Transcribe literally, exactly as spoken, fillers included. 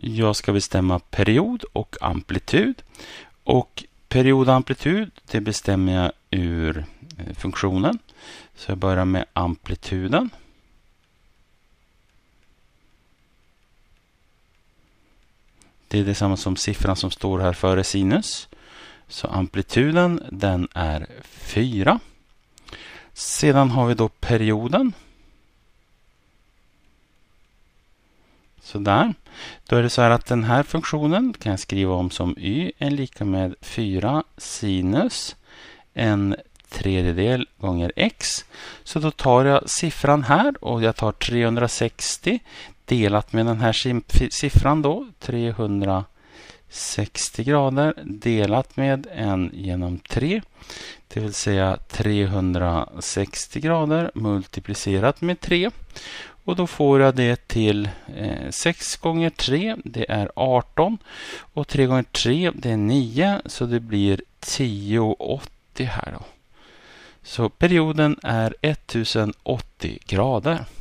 Jag ska bestämma period och amplitud. Och period och amplitud, det bestämmer jag ur funktionen. Så jag börjar med amplituden. Det är detsamma som siffran som står här före sinus. Så amplituden, den är fyra. Sedan har vi då perioden. Så där. Då är det så här att den här funktionen kan jag skriva om som y är lika med fyra sinus en tredjedel gånger x. Så då tar jag siffran här och jag tar trehundrasextio delat med den här siffran då. trehundrasextio grader delat med en genom tre. Det vill säga trehundrasextio grader multiplicerat med tre. Och då får jag det till eh, sex gånger tre, det är arton. Och tre gånger tre, det är nio. Så det blir tio åttio här då. Så perioden är tusen åttio grader.